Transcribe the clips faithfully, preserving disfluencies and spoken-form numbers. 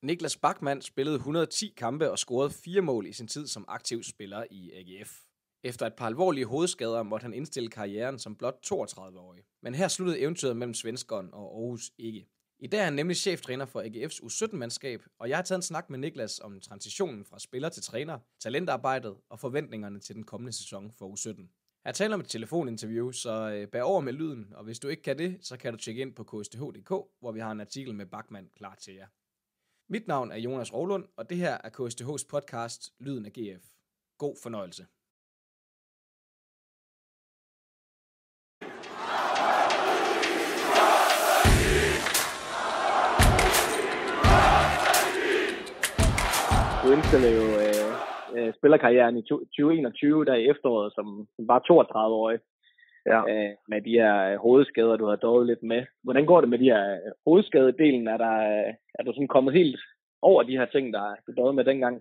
Niklas Bachmann spillede et hundrede og ti kampe og scorede fire mål i sin tid som aktiv spiller i A G F. Efter et par alvorlige hovedskader måtte han indstille karrieren som blot toogtredive-årig. Men her sluttede eventyret mellem svenskeren og Aarhus ikke. I dag er han nemlig cheftræner for A G F's U sytten-mandskab, og jeg har taget en snak med Niklas om transitionen fra spiller til træner, talentarbejdet og forventningerne til den kommende sæson for U sytten. Jeg taler om et telefoninterview, så bær over med lyden, og hvis du ikke kan det, så kan du tjekke ind på k s t h punktum d k, hvor vi har en artikel med Bachmann klar til jer. Mit navn er Jonas Rovlund, og det her er K S T H's podcast Lyden af G F. God fornøjelse. Du indstillede jo øh, øh, spillerkarrieren i tyve enogtyve, der i efteråret, som var toogtredive-årig. Ja. Øh, med de her hovedskader, du har døjet lidt med. Hvordan går det med de her hovedskadedelen? Er, der, er du sådan kommet helt over de her ting, der du døjede med dengang?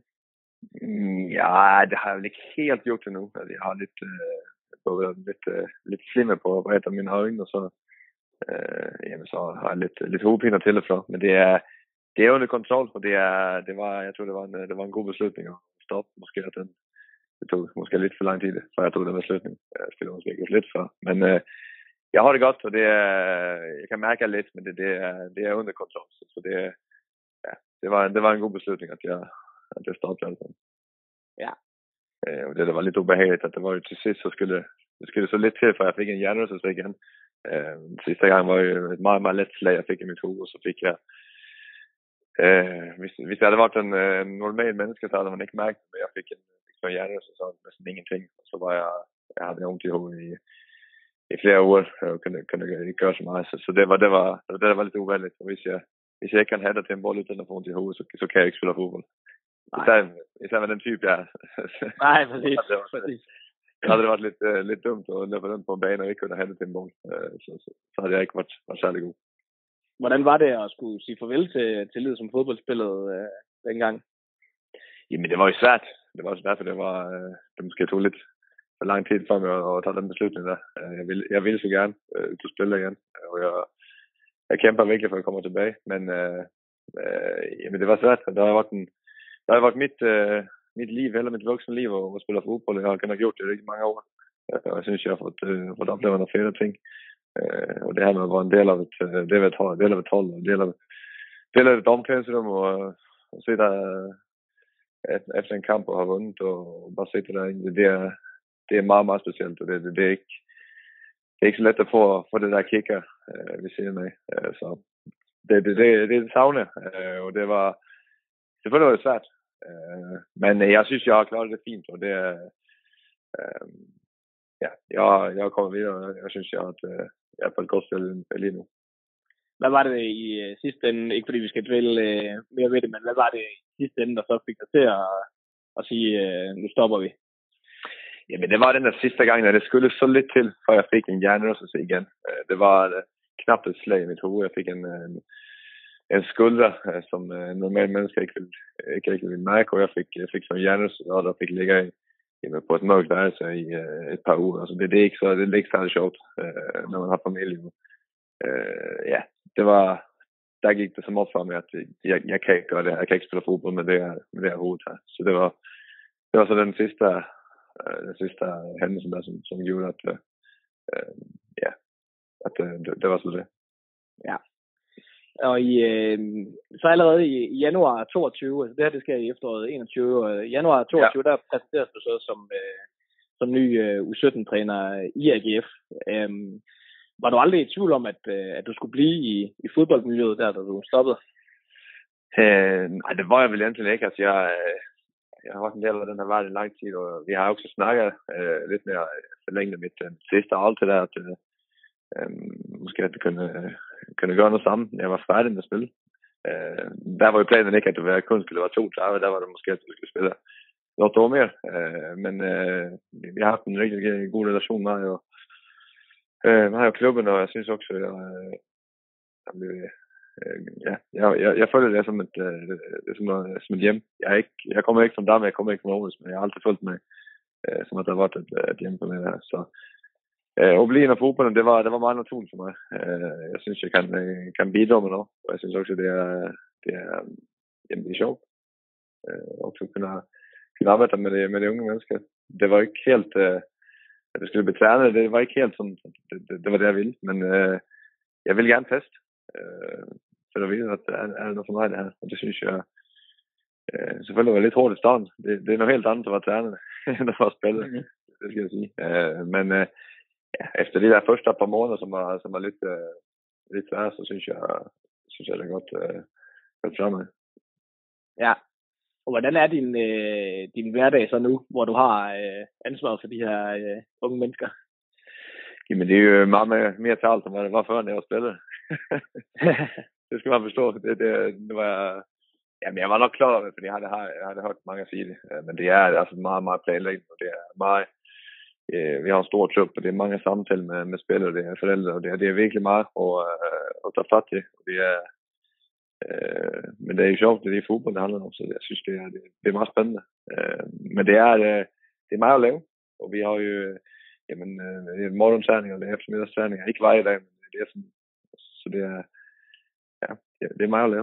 Ja, det har jeg vel ikke helt gjort det nu. Altså, jeg har lidt, øh, lidt, øh, lidt slimme på at brætte mine øjne, og så, øh, jamen, så har jeg lidt, lidt hovedpiner til og fra. Men det er, det er under kontrol, for det er, det var, jeg tror, det var en, det var en god beslutning at stoppe. Måske at den, det tog måske lidt for lang tid, før jeg tog den beslutning. Jeg spiller måske ikke lidt før. Men øh, jeg har det godt, og det er, jeg kan mærke lidt, men det, det, er, det er under kontrol. Så det, ja, det, var, det var en god beslutning, at jeg, at jeg stoppede alt sammen. Ja. Øh, og det, der var lidt ubehageligt, at det var jo til sidst, så skulle det skulle så lidt til, for jeg fik en hjernerystelse igen. Øh, sidste gang var jo et meget, meget let slag, jeg fik i mit hoved, og så fik jeg Øh, hvis, hvis jeg havde været en øh, normal menneske, så havde man ikke mærket det, men jeg fik en, en hjernerystelse, så næsten ingenting. Og så var jeg, jeg havde ondt i hovedet i, i flere uger, og kunne, kunne ikke gøre så meget. Så, så det, var, det, var, det var lidt uvanligt. Og hvis jeg, hvis jeg ikke kan have det til en bold uden at få ondt i hovedet, så, så kan jeg ikke spille fodbold. Især, især med den type, jeg er. Nej, præcis. Så præcis. havde det været lidt, øh, lidt dumt at løbe den på en bane og ikke kunne have det til en bold. Øh, så, så, så havde jeg ikke været, været særlig god. Hvordan var det at skulle sige farvel til, til livet som fodboldspiller øh, dengang? Jamen, det var jo svært. Det var også derfor, det var, øh, det måske tog lidt for lang tid for mig at, at tage den beslutning der. Jeg ville, jeg ville så gerne øh, til spille igen, og jeg, jeg kæmper virkelig for at komme tilbage. Men øh, øh, jamen, det var svært. Der har været, en, der har været mit, øh, mit liv, eller mit voksne liv, hvor jeg spiller fodbold. Jeg har kun gjort det i rigtig mange år. Og jeg synes, jeg har fået, øh, fået oplevet nogle fede ting. Uh, og det her med at være en del af et, uh, del af et hold, del af et hold, og del af, del af et omklædningsrum, og, og se der uh, efter en kamp og har vundet, og bare se det der, det er, det er meget, meget specielt, og det, det, det, er ikke, det er ikke så let at få, få det der kicker uh, ved siden af. Uh, så det, det, det, det er det savne, uh, og det var, selvfølgelig var det svært, uh, men jeg synes, jeg har klaret det fint, og det er, uh, ja, jeg, jeg er kommet videre, og jeg synes, jeg har et, jeg er på et godt sted lige nu. Hvad var det i uh, sidste ende, ikke fordi vi skal dvæle uh, mere ved det, men hvad var det i sidste ende, der så fik dig til at, at sige, uh, nu stopper vi? Jamen, det var den der sidste gang, at det skulle så lidt til, før jeg fik en hjernerystelse igen. Uh, det var uh, knap et slag i mit hoved. Jeg fik en, en, en skulder, uh, som uh, normalt mennesker ikke ville, ikke, ikke ville mærke, og jeg fik, jeg fik sådan en hjernerystelse, og der fik ligge i Jamen, på et mørkt værelse i uh, et par uger. Altså, det, det er ikke så det er ikke særlig sjovt, uh, når man har familie. Uh, ja, det var, der gik det som op for mig, at jeg, jeg kan ikke gøre det. Jeg kan ikke spille fodbold med det her, med det her hoved her. Så det var, det var så den sidste, uh, den sidste hændelse, der, som, som gjorde, at, uh, ja, at uh, det, det var så det. Ja. Og i, øh, så allerede i, i januar toogtyve, altså det her det sker i efteråret enogtyve, og i januar toogtyve, ja. Der præsenteres du så som, øh, som ny øh, U sytten-træner i A G F. Øhm, var du aldrig i tvivl om, at, øh, at du skulle blive i, i fodboldmiljøet der, da du stoppede? Øh, nej, det var jeg vel egentlig ikke. Altså, jeg, jeg har været en del af den her verden i lang tid, og vi har også snakket øh, lidt mere forlænget mit øh, sidste og alt det der, at øh, øh, måske at det kunne... Øh, kunne gøre noget sammen. Jeg var færdig med at spille. Uh, der var jo planen ikke, at det kun skulle være to tredive. Der var det måske, at du skulle spille noget år mere. Uh, men uh, vi har haft en rigtig, rigtig god relation med jo. Uh, med jo klubben, og jeg synes også, at jeg, uh, uh, ja, jeg, jeg, jeg føler det som et, uh, det, som, noget, som et hjem. Jeg, er ikke, jeg kommer ikke som der, men jeg kommer ikke fra Aarhus, men jeg har altid følt mig uh, som at der var et, et hjem på mig der. Så Uh, at blive en af fodbolden, det var, det var meget naturligt for mig. Uh, jeg synes, jeg kan, kan bidra med noget. Og jeg synes også, det er, det er, jamen det er sjovt. Øh, og så kunne jeg kunne arbejde med det, med de unge mennesker. Det var ikke helt, øh, at det skulle blive trænet, det var ikke helt sådan, det, det, det var det, jeg ville. Men øh, jeg vil gerne teste, øh, for at vide, at er, er det noget for mig det her. Og det synes jeg, øh, selvfølgelig var lidt hårdt i starten. Det, det er noget helt andet at være trænet, end at være spillet, mm-hmm. Det skal jeg sige. Øh, men øh, ja, efter de der første par måneder, som var, som var lidt, øh, lidt svære, så synes jeg, synes jeg, det er godt, øh, godt fremad. Ja. Og hvordan er din, øh, din hverdag så nu, hvor du har øh, ansvaret for de her øh, unge mennesker? Jamen, det er jo meget mere, mere talt, end hvad det var før, når jeg var spillet. Det skal man forstå. Det, det, det var, jamen, jeg var nok klar over det, fordi jeg havde, jeg havde hørt mange sige det. Men det er altså meget, meget planlæggende, og det er meget... Øh, vi har en stor trup, og det er mange samtaler med, med spillere, og det er forældre, og det er, det er virkelig meget at, øh, at tage fat til. Og det er... Øh, men det er jo sjovt, det er fodbold, det handler om, så jeg synes, det er, det, det er meget spændende. Øh, men det er, det, det er meget at lave, og vi har jo jamen, øh, morgentræning og eftermiddagstræning, ikke hver dag, men det er sådan, så det er, ja, det, det er meget at lave.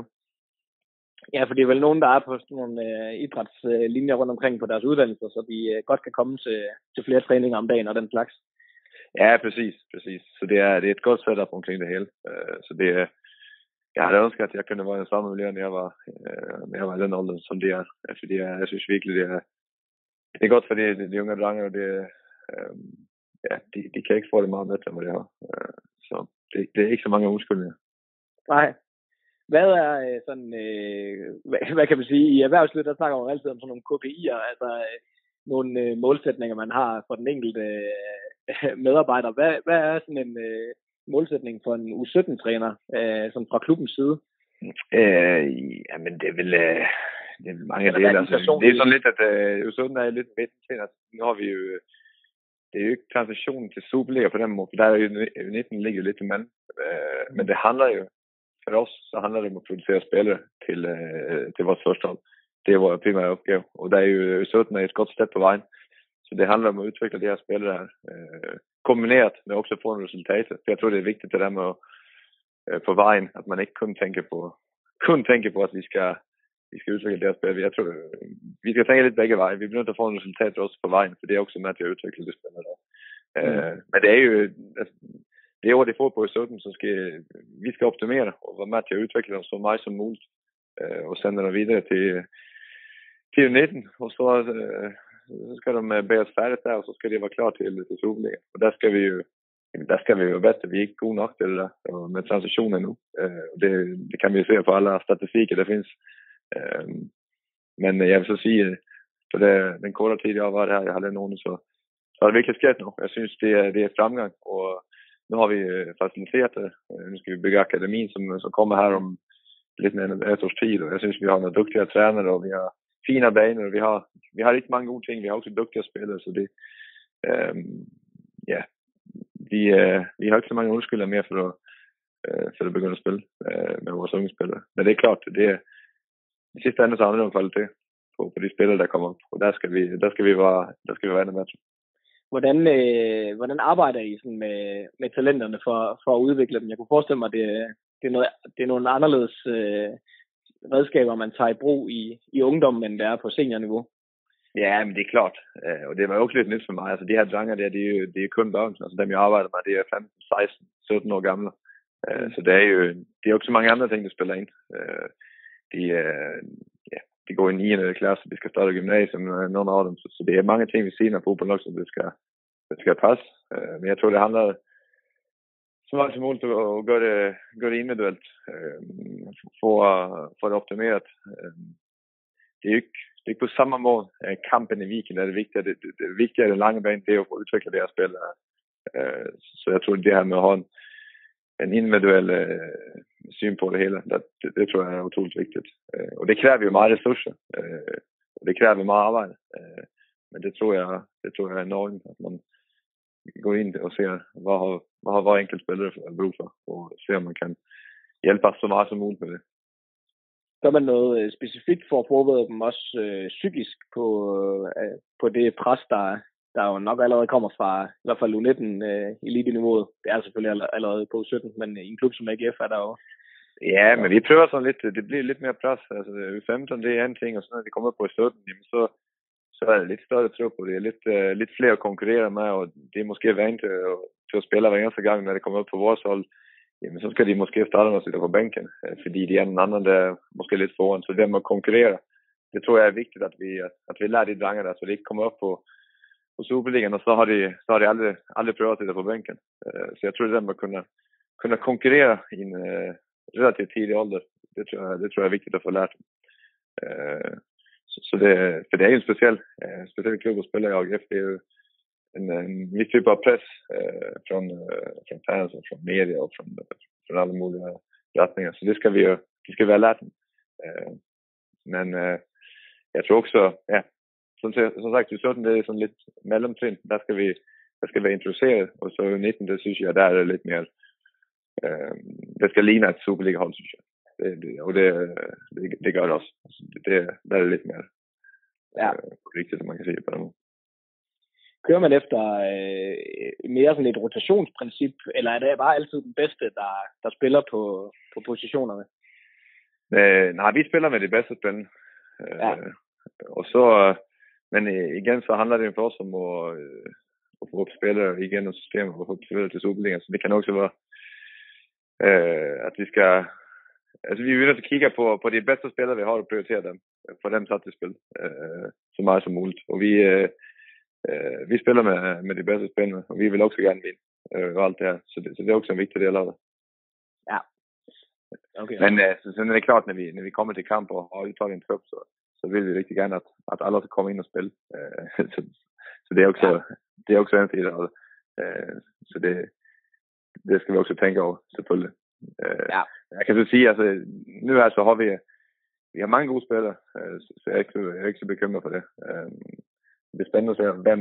Ja, for det er vel nogen, der er på sådan nogle øh, idrætslinjer rundt omkring på deres uddannelser, så de øh, godt kan komme til, til flere træninger om dagen og den slags. Ja, præcis, præcis. Så det er, det er et godt setup omkring det hele. Øh, så det er, jeg havde ønsket, at jeg kunne være i en samme miljø, når jeg var, øh, når jeg var i den alder, som det er. Fordi jeg, jeg synes virkelig, det er, det er godt for de, de unge drenge, og det, øh, ja, de, de kan ikke få det meget bedre, end det har. Øh, så det, det er ikke så mange undskyldninger. Nej. Hvad er øh, sådan, øh, hvad, hvad kan man sige, i erhvervslivet, der snakker man altid om sådan nogle K P I'er, altså øh, nogle øh, målsætninger, man har for den enkelte øh, medarbejder. Hvad, hvad er sådan en øh, målsætning for en U sytten-træner, øh, sådan fra klubbens side? Øh, jamen, det er vel, øh, det er mange dele. Altså, det er sådan lidt, at øh, U sytten er lidt midt til, at nu har vi jo, det er jo ikke transitionen til Superliga på den måde, for der er jo U nitten ligger jo lidt i mand. Øh, men det handler jo, for os, så handler det om at producere spillere til, øh, til vores første hold. Det er vores primære opgave, og der er jo U sytten er et godt sted på vejen. Så det handler om at udvikle de her spillere her, øh, kombineret med også at få en resultat. For jeg tror, det er vigtigt det der med øh, på vejen, at man ikke kun tænker på, kun tænker på, at vi skal, vi skal udvikle det her spillere. Jeg tror, vi skal tænke lidt begge veje. Vi bliver nødt til at få en resultat også på vejen, for det er også med til at udvikle det spillere der. Mm. Øh, men det er jo, altså, det er jo, det får på U sytten, så skal vi skal optimere og være med til at udvikle dem så meget som muligt, øh, og sende dem videre til, til U nitten, og så, øh, så skal de bære os færdigt der, og så skal de være klar til, til Superliga. Og der skal vi jo, der skal vi jo være bedst, at vi ikke er gode nok til det der, med transitionen nu. Øh, og det, det kan vi jo se på alle statistikker, der findes. Øh, men jeg vil så sige, for det, den korte tid, jeg har været her, jeg har lavet nogen, så, så er det virkelig sket nu. Jeg synes, det er, det er et fremgang, og nu har vi faciliteret det. Nu skal vi bygge akademien, som, som kommer her om lidt mere end et års tid. Og jeg synes, vi har nogle dygtige trænere, og vi har fine baner, og vi har, vi har rigtig mange gode ting. Vi har også dygtige spillere, så det, øhm, ja, vi, øh, vi har ikke så mange undskyldninger mere for at, øh, for at begynde at spille øh, med vores unge spillere. Men det er klart, det er i sidste ende så handler det om kvalitet på, på de spillere, der kommer op. Og der skal vi, der skal vi være, der skal vi være endnu bedre. Hvordan, øh, hvordan arbejder I sådan med, med talenterne for, for at udvikle dem? Jeg kunne forestille mig, at det, det, er, noget, det er nogle anderledes øh, redskaber, man tager i brug i, i ungdommen, end det er på seniorniveau. Ja, men det er klart. Og det var jo også lidt nyt for mig. Altså, de her dranger der, det er jo det er kun børn. Altså, dem jeg arbejder med, det er femten, seksten, sytten år gamle. Mm. Så det er jo det er jo ikke så mange andre ting, der spiller ind. De, ja, de går i niende klasse, de skal starte gymnasium, nogle af dem. Så det er mange ting, vi ser på på nok, som det skal, det skal passe. Men jeg tror, det handler så meget som muligt at gøre det, gøre det individuelt. For, for det optimeret. Det er ikke Det er ikke på samme måde. Kampen i weekenden er det vigtige. Det, det, det vigtige af den lange bane, det er at få udviklet det her spil. Uh, så jeg tror, det her med at have en, en individuel uh, syn på det hele, det, det, det tror jeg er utroligt vigtigt. Uh, og det kræver jo meget ressourcer. Uh, og det kræver meget arbejde. Uh, men det tror jeg, det tror jeg er enormt, at man går ind og ser, hvad har, hvad har hver enkelt spiller brug for, og ser, om man kan hjælpe os så meget som muligt med det. Gør man noget specifikt for at forberede dem også øh, psykisk på, øh, på det pres, der, der jo nok allerede kommer fra i hvert fald U nitten øh, elite-niveauet. Det er selvfølgelig allerede på U sytten, men i en klub som A G F er der jo Ja, men vi prøver sådan lidt, det bliver lidt mere plads. Altså, U femten, det er en ting, og så når vi kommer på i sytten, jamen, så, så er det lidt større tro på det. Er lidt, uh, lidt flere at konkurrere med, og det er måske vant til, uh, til at spille hver eneste gang, når det kommer op på vores hold. Jamen, så skal de måske starte med at sidde på bænken, uh, fordi de er den anden, der er måske lidt foran. Så det med at konkurrere, det tror jeg er vigtigt, at vi, at vi lærer de drenge der, så det ikke kommer op på, på Superligaen, og så har de, så har de aldrig, aldrig prøvet at sidde på bænken. Uh, så jeg tror, det er med at kunne, kunne konkurrere i en uh, relativt tidlig alder, det tror jeg, det tror jeg er vigtigt at få lært. Uh, så, så det, for det er jo en speciel, uh, speciel klub at spille i A G F. Det er jo en, en viss typ av press uh, från, uh, från fans og från media og från, från alle mulige retninger. Så det skal vi jo, det skal være lært. Uh, men uh, jeg tror også, ja, som, som sagt, i sytten, det er sådan lidt mellemtrin. Der skal vi, der skal være interesseret, og så i nitten, det synes jeg, der er det lidt mere, uh, det skal ligne et Superliga-hold, synes jeg. Det, det, og det, det, det gør det også. Det, det, der er det lidt mere ja. uh, rigtigt, som man kan sige på den måde. Kører man efter øh, mere sådan et rotationsprincip, eller er det bare altid den bedste, der, der spiller på, på positionerne? Øh, nej, vi spiller med det bedste spil. Øh, ja. Og så, øh, men øh, igen, så handler det for os om at, øh, at få op spillere igennem systemet, og få op spillere til Superligaen. Så det kan også være, øh, at vi skal, altså vi er nødt til at kigge på, på de bedste spillere, vi har, og prioritere dem, for dem sat til spil, øh, så meget som muligt. Og vi, øh, øh, vi spiller med, med de bedste spillere, og vi vil også gerne vinde, øh, og alt det her. Så det, så det er også en vigtig del af det. Ja. Okay. Men øh, så, så er det klart, når vi, når vi kommer til kamp og har udtaget en trup, så, så vil vi rigtig gerne, at, at alle skal komme ind og spille. Øh, så, så det er også, ja. det er også en tid af det. Øh, så det, det skal vi også tænke over, selvfølgelig. Øh, ja. Jeg kan så sige, altså, nu altså har vi, vi har mange gode spillere, øh, så jeg er, ikke, jeg er ikke så bekymret for det. Øh, det er spændende at se, hvem,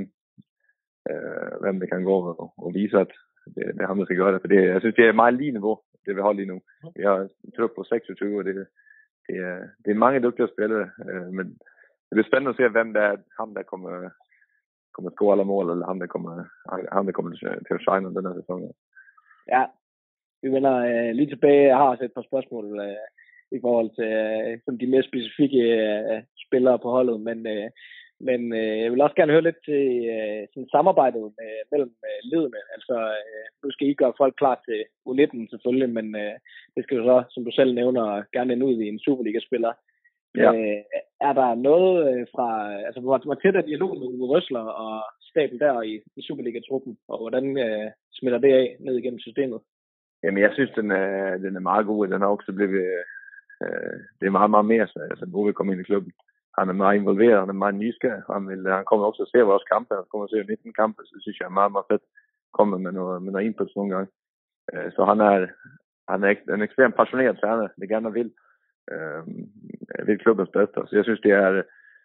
øh, hvem det kan gå og, og vise, at det, det er ham, der skal gøre det. For det, jeg synes, det er meget lige niveau, det vi har lige nu. Vi har tryk på seksogtyve, og det, det, er, det er mange dygtige spillere, øh, men det bliver spændende at se, hvem der er ham, der kommer, kommer at score alle mål, eller ham, der kommer, ham, der kommer til at shine den her sæson. Ja, vi vender øh, lige tilbage. Jeg har også et par spørgsmål øh, i forhold til øh, de mere specifikke øh, spillere på holdet, men, øh, men øh, jeg vil også gerne høre lidt til øh, sådan samarbejdet med, mellem øh, ledene. Altså, øh, nu skal I gøre folk klar til U nitten selvfølgelig, men øh, det skal jo så, som du selv nævner, gerne ende ud i en Superliga-spiller. Ja. Øh, er der noget øh, fra, altså hvor tæt er dialog med Uwe Røsler og staben der i, i Superliga-truppen, og hvordan øh, smitter det af ned igennem systemet? Jamen, jeg synes, den er, den er meget god. Den har også blevet, øh, det er meget, meget mere, så altså, Uwe kommer ind i klubben. Han er meget involveret, han er meget nysgerrig. Han, vil, han kommer også og ser vores kampe, han kommer og ser nitten kampe, så synes jeg er meget, meget fedt. Kommer med noget, med noget input nogle gange. Øh, så han er, han er en ekstremt passioneret træner, det gerne vil. Øh, vil klubbens bedste. Så jeg synes, det er,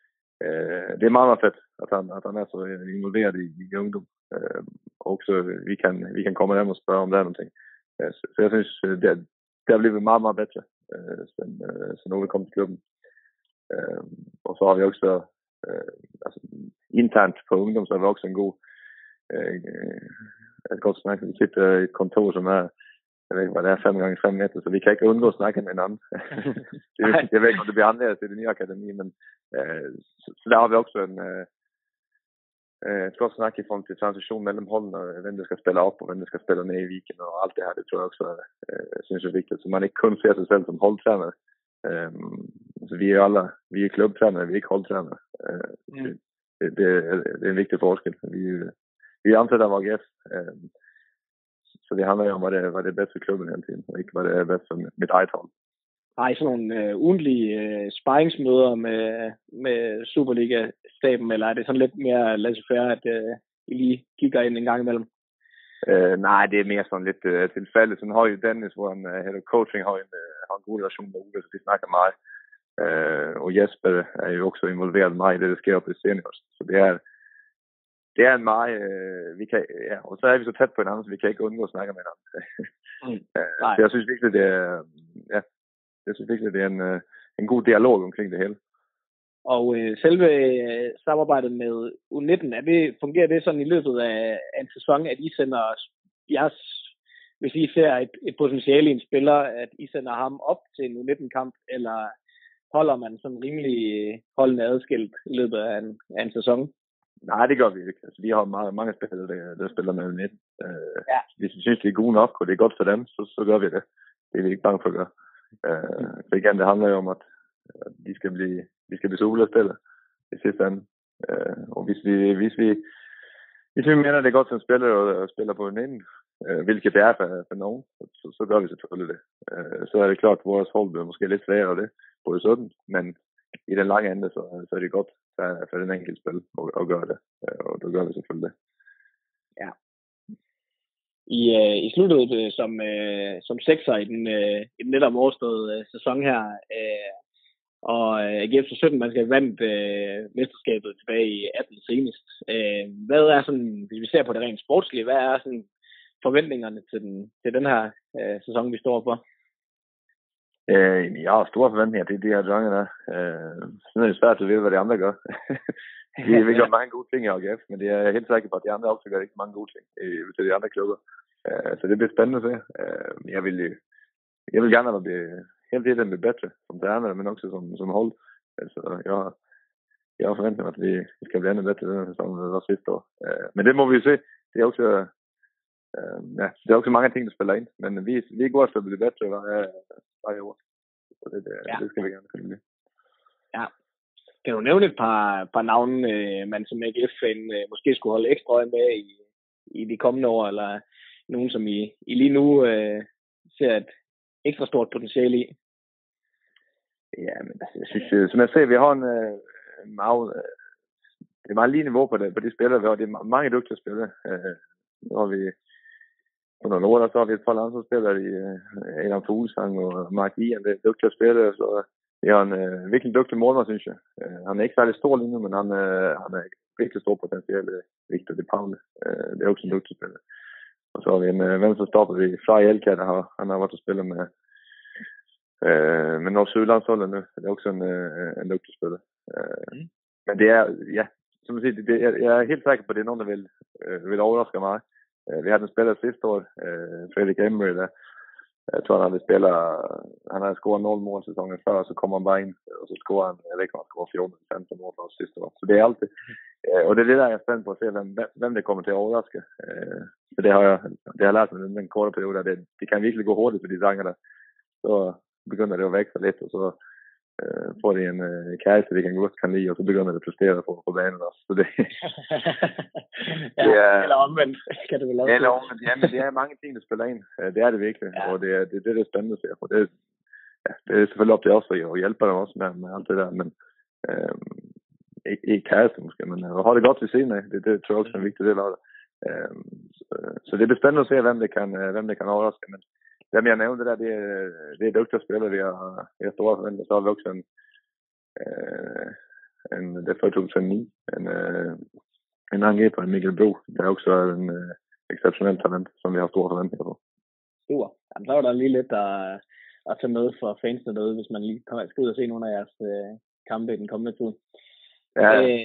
øh, det er meget, meget fedt, at han, at han er så involveret i, i ungdom. Øh, og så vi kan, vi kan komme dem og spørge om der er noget. Øh, så, så jeg synes, det, det er blevet meget, meget bedre, øh, siden, øh, siden Uwe kom til klubben. Uh, og så har vi også uh, altså, internt på ungdom, så er vi også en god uh, et godt snak. Vi sitter i et kontor, som er, jeg ved ikke, hvad det er, fem gange fem meter, så vi kan ikke undgå at snakke med hinanden. det, jeg ved ikke, om det bliver anderledes til det nye akademi, men uh, så, så der har vi også en uh, uh, et godt snak i form til transition mellem holdene, og hvem der skal spille op, og hvem der skal spille ned i weekend, og alt det her, det tror jeg også uh, synes jeg er vigtigt. Så man ikke kun ser sig selv som holdtræner. Um, så vi er alle, vi er klubtrænere, vi er ikke holdtrænere. Uh, mm. det, det, det er en vigtig forskel. Vi, vi er ansat af A G F, um, så det handler jo om, hvad det, hvad det er bedst for klubben hele tiden, og ikke hvad det er bedst for mit eget hold. Har I sådan nogle uh, ugentlige uh, sparringsmøder med, med Superliga-staben, eller er det sådan lidt mere laissez-faire, at uh, I lige kigger ind en gang imellem? Uh, nej, det er mere sådan lidt uh, tilfældigt. Sådan har jo Dennis, hvor han uh, head coaching har en, uh, har en god relation med Uwe, så vi snakker meget. Uh, og Jesper er jo også involveret meget i det, der sker op i seniors. Så det er, det er en meget, uh, vi kan, ja, og så er vi så tæt på hinanden, så vi kan ikke undgå at snakke med hinanden. mm, uh, så jeg synes virkelig, det er, ja, jeg synes virkelig, det er en, uh, en god dialog omkring det hele. Og øh, selve øh, samarbejdet med U nitten, er det, fungerer det sådan i løbet af, af en sæson, at I sender jeres hvis I ser et, et potentiale i en spiller, at I sender ham op til en U nitten-kamp, eller holder man sådan rimelig holdende adskilt i løbet af en, af en sæson? Nej, det gør vi ikke. Altså, vi har mange, mange spillere, der, der spiller med U nitten. Øh, ja. Hvis vi synes, det er gode nok, og det er godt for dem, så, så gør vi det. Det er vi ikke bange for at gøre. Øh, mm. For igen, det handler jo om, at de skal blive, de skal blive solespillere i sidste ende. Øh, og hvis vi, hvis vi, hvis vi mener, det er godt som spiller og spiller på U nitten, øh, hvilket det er for, for nogen, så, så gør vi selvfølgelig det. Øh, så er det klart, at vores hold bliver måske lidt sværere af det, på sådan, men i den lange ende, så, så er det godt for, for den enkelte spil at, at gøre det. Og det gør vi selvfølgelig det. Ja. I, øh, I sluttede øh, som, øh, som sekser i den, øh, i den netop overståede øh, sæson her, øh, og øh, A G F sytten mandskab vandt øh, mesterskabet tilbage i atten senest. Øh, hvad er sådan, hvis vi ser på det rent sportslige, hvad er sådan forventningerne til den, til den her øh, sæson, vi står for? Øh, jeg har store forventninger til de her drenge der. Øh, så er det svært at vide, hvad de andre gør. de vil gøre mange gode ting i A G F, men det er helt sikkert på, at de andre også gør ikke mange gode ting øh, til de andre klubber. Øh, så det bliver spændende at se. Øh, jeg, vil, jeg vil gerne have det helt helt lidt bedre som træner, men også som, som hold. Altså, jeg, jeg har forventet at vi skal blive endnu bedre den sæson, end det var sidste år. Øh, men det må vi jo se. Det er også, øh, ja, det er også mange ting, der spiller ind, men vi, vi er gode til at blive bedre hver, hver år. Så det, det, ja. det skal vi gerne finde. Ja. Kan du nævne et par, par navne, øh, man som A G F-fan øh, måske skulle holde ekstra øje med i, i de kommende år, eller nogen, som I, I lige nu øh, ser et ekstra stort potentiale i? Ja, men jeg synes, som jeg ser, vi har en, en meget, det er meget lige niveau på det, på de spillere, vi har. Det er mange dygtige spillere. Øh, nu har vi under Nord, så har vi et par landsholdsspillere i uh, Adam Fuglsang og Mark Ian, det er dygtige spillere, så vi har en uh, virkelig dygtig målmand, synes jeg. Uh, han er ikke særlig stor lige nu, men han, uh, han er virkelig stor potentiale, Victor De Paule. Uh, det er også en dygtig spiller. Og så har vi en uh, venstre stopper i Fly Elka, der har, han har været at spille med uh, med Norge Sydlandsholdet nu. Det er også en, uh, en dygtig spiller. Uh, mm. Men det er, ja, som jeg siger, det, det, jeg, jeg er helt sikker på, at det er nogen, der vil, uh, vil overraske mig. Vi havde en spiller sidste år, uh, Fredrik Emery, der jeg tror, han havde spiller, han havde scoret nul mål sæsonen før, og så kommer han bare ind, og så scorer han, jeg ved ikke, om han scorer fjorten femten mål for os sidste år. Så det er altid, uh, og det er det, der jeg er spændt på at se, hvem, hvem det kommer til at overraske. Uh, så det har jeg, det har jeg lært mig den, den korte periode, det, det kan virkelig gå hurtigt for de sanger der. Så begynder det at vækse lidt, og så uh, får de en uh, kæreste, de kan godt kan lide, og så begynder det at præstere på, på banen også. Så det, ja, det er, eller omvendt, kan det vel også. Eller omvendt, ja, men det er mange ting, der spiller ind. Det er det virkelig, ja. Og det er det, det, det er spændende at se. Og det, ja, det er selvfølgelig op til os at hjælpe dem også med, med alt det der, men øh, ikke, ikke kæreste måske, men at holde det godt til siden af, det, det tror jeg også er en vigtig del af det. Øh, så, så det bliver spændende at se, hvem det kan, hvem det kan overraske, men dem jeg nævnte der, det er, det er dygtige spillere, vi har, vi har store forventninger. Så har vi også en, øh, en det er fra to tusind og ni, en, øh, en angriber, Mikkel Bro, der er også en øh, exceptionel talent, som vi har store forventninger på. Super. Jamen, så er der lige lidt at, at tage med for fansene derude, hvis man lige skal ud og se nogle af jeres øh, kampe i den kommende tid. Ja, øh,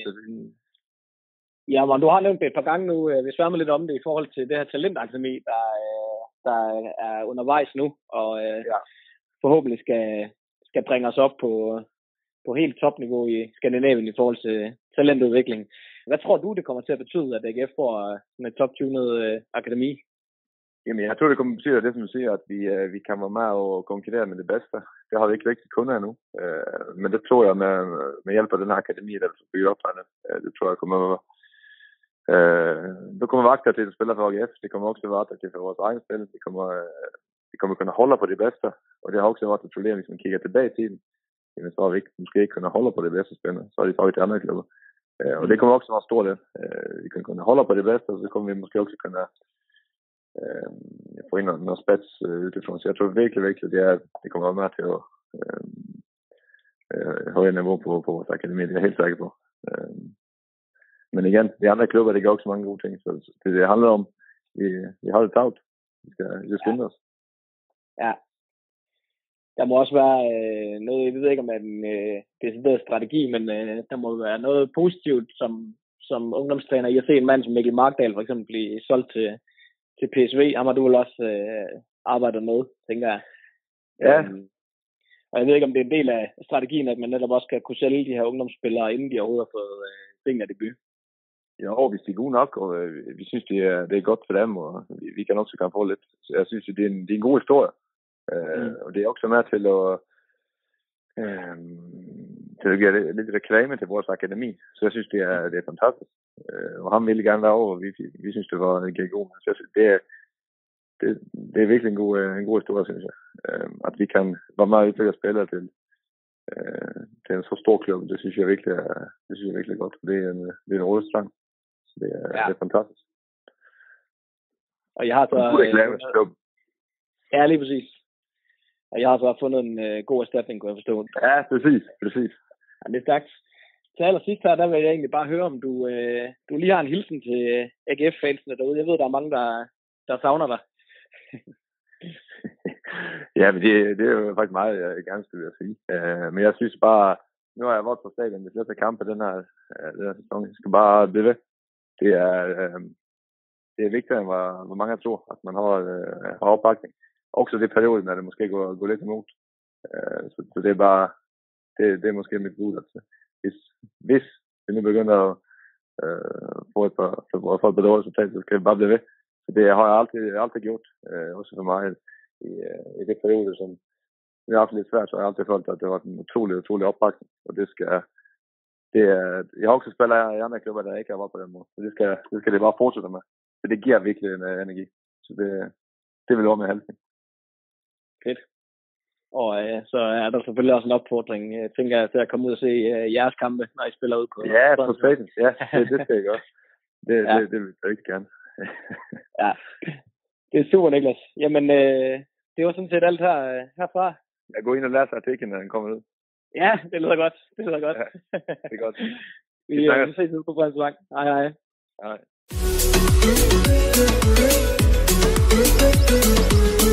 ja, men du har nævnt det et par gange nu. Vi sværmer lidt om det i forhold til det her talentakademi, der, der er undervejs nu, og øh, ja. forhåbentlig skal, skal bringe os op på, på helt topniveau i Skandinavien i forhold til talentudvikling. Hvad tror du, det kommer til at betyde, at A G F får med top-tunet øh, akademi? Jamen, jeg tror, det kommer til at betyde, det, som du siger, at vi, øh, vi kan være med og konkurrere med det bedste. Det har vi ikke rigtig kunnet endnu. Øh, men det tror jeg, med, med hjælp af den her akademi, der vil bygge op henne. Øh, det tror jeg kommer at øh, det kommer at være attraktivt at spille for A G F. Det kommer også at være attraktivt for vores egen spil. Det kommer, øh, det kommer at kunne holde på det bedste. Og det har også været et problem, hvis man kigger tilbage i tiden. Jamen, så har vi ikke, måske ikke kunnet holde på det bedste spil. Så har de taget til andre klubber. Øh, og det kommer også at være stort. Øh, vi kan kunne holde på det bedste, og så kommer vi måske også kunne øh, få ind noget, noget spats øh, utifrån. Så jeg tror virkelig, virkelig, det, er, det kommer at være med til at øh, øh, høje niveau på, på vores akademi. Det er jeg helt sikker på. Øh, men igen, de andre klubber, det gør også mange gode ting. Så det, det handler om, vi, vi har det tavt. Vi skal, vi skal skynde os. Ja. Der må også være øh, noget, jeg ved ikke om det er en øh, decideret strategi, men øh, der må være noget positivt som, som ungdomstræner. Jeg har set en mand som Mikkel Markdal for eksempel blive solgt til, til P S V. Ham har du vel også øh, arbejdet med, tænker jeg. Ja. Um, og jeg ved ikke, om det er en del af strategien, at man netop også skal kunne sælge de her ungdomsspillere, inden de overhovedet har fået øh, seniordebut. Jo, hvis de er gode nok, og øh, vi synes, det er, det er godt for dem, og vi, vi kan også komme på lidt. Så jeg synes, det er en, det er en god historie. Øh, mm. Og det er også med til at, øh, til at give lidt reklame til vores akademi. Så jeg synes, det er, det er fantastisk. Øh, og ham ville gerne være over, og vi, vi synes, det var en god. Så jeg synes, det er, det, det er virkelig en god, en god historie, synes jeg. Øh, at vi kan være meget ytterligere spillere til, øh, til en så stor klub, det synes jeg virkelig er, det synes jeg virkelig godt. Det er en, det er en rådstrang. Det er, ja. Det er fantastisk. Og jeg har så... Øh, ja, lige præcis. Og jeg har så fundet en øh, god erstatning, kunne jeg forstå. Ja, præcis. præcis. Ja, det er stærkt. Til allersidst her, der vil jeg egentlig bare høre, om du, øh, du lige har en hilsen til A G F-fansene derude. Jeg ved, der er mange, der, der savner dig. Ja, men det, det er jo faktisk meget, jeg gerne skulle sige. Uh, men jeg synes bare, nu har jeg været på stadion i flere kampe den her, uh, den her sæson. Jeg skal bare blive ved. Det er, uh, det er vigtigt, hvor, hvor mange jeg tror, at man har, uh, har opbakning. Også det periode, når det måske går, går lidt imod. Uh, så, så det er bare, det, det er måske mit bud. Altså. Hvis, hvis vi nu begynder at uh, få et par, få et bedre resultat, så skal vi bare blive ved. Så det har jeg altid, altid gjort, uh, også for mig i, uh, i det periode, som vi har haft lidt svært, så har jeg altid følt, at det var en utrolig, utrolig opbakning. Og det skal, det er, jeg har også spillet i andre klubber, der ikke har været på den måde. Så det skal det, skal det bare fortsætte med. Så det giver virkelig en uh, energi. Så det, det vil være med halsen. Fedt. Og øh, så er der selvfølgelig også en opfordring, jeg tænker jeg, til at komme ud og se øh, jeres kampe, når I spiller ud på... Ja, på stadion. Ja, det, det skal jeg gøre. Det, ja. det, det vil jeg rigtig gerne. Ja, det er super, Niklas. Jamen, øh, det var sådan set alt her, øh, herfra. Jeg går ind og læser artiklen, når den kommer ud. Ja, det lyder godt. Det lyder godt. Ja, det er godt. vi, vi, vi ses ud på Brøndshøj. Hej, hej. Hej.